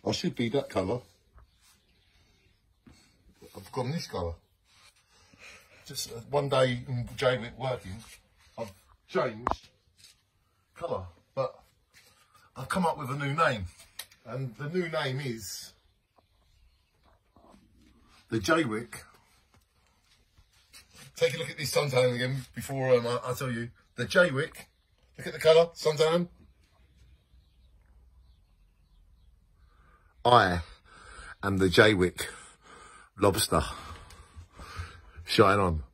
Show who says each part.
Speaker 1: I should be that colour. I've gone this colour. Just one day in J-Wick working, I've changed colour, but I've come up with a new name, and the new name is the J-Wick. Take a look at this suntan again before I tell you. The J-Wick, look at the colour, suntan. I am the J-Wick lobster. Shine on.